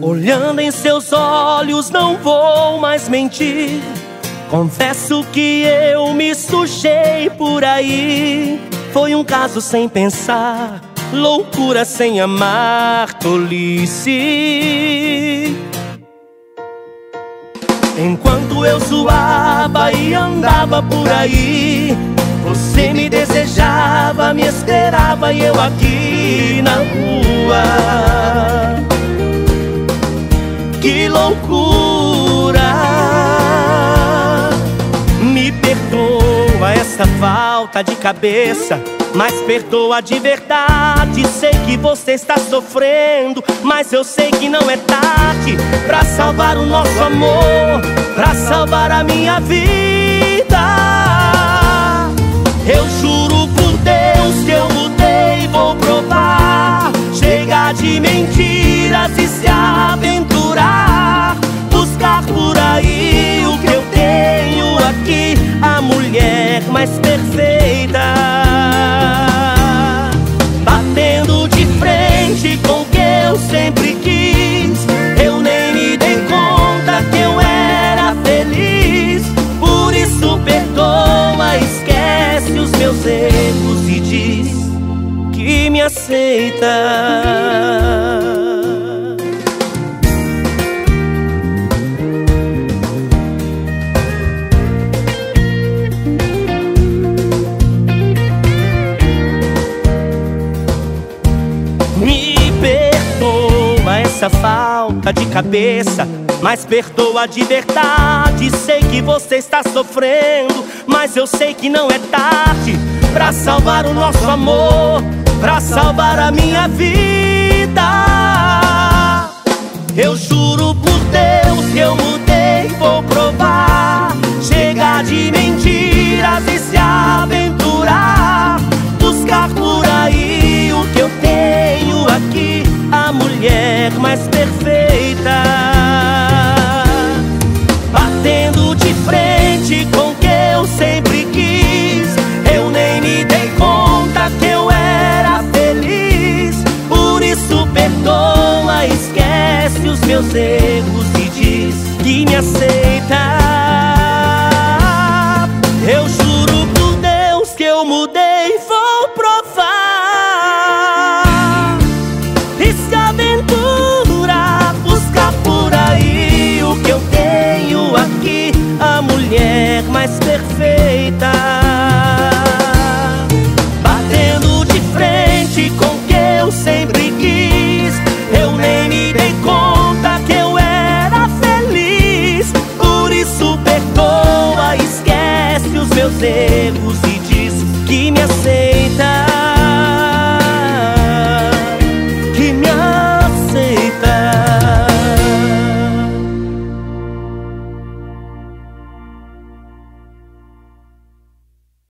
Olhando em seus olhos não vou mais mentir. Confesso que eu me sujei por aí. Foi um caso sem pensar, loucura sem amar, tolice. Enquanto eu zoava e andava por aí, você me desejava, me esperava e eu aqui na rua. Que loucura! Me perdoa essa falta de cabeça, mas perdoa de verdade. Sei que você está sofrendo, mas eu sei que não é tarde pra salvar o nosso amor, pra salvar a minha vida. Eu juro por Deus que eu mudei, vou provar. Chega de mentiras e se aventurar, buscar por aí o que eu tenho aqui, a mulher mais perfeita. Batendo de frente com o que eu sempre quis, eu nem me dei conta que eu era feliz. Por isso perdoa, esquece os meus erros e diz que me aceita. Essa falta de cabeça, mas perdoa de verdade. Sei que você está sofrendo, mas eu sei que não é tarde pra salvar o nosso amor, pra salvar a minha vida. Eu juro por Deus que eu mudei, vou provar. Chega de mentiras e se aventurar, buscar por aí o que eu tenho aqui, a mulher mais perfeita. Batendo de frente com o que eu sempre quis, eu nem me dei conta que eu era feliz. Por isso perdoa, esquece os meus erros e diz que me aceita. Eu juro por Deus que eu mudei, vou provar. Se aventura, buscar por aí o que eu tenho aqui, a mulher mais perfeita. Batendo de frente com o que eu sempre quis, eu nem me dei conta que eu era feliz. Por isso perdoa, esquece os meus erros e diz que me aceita, que me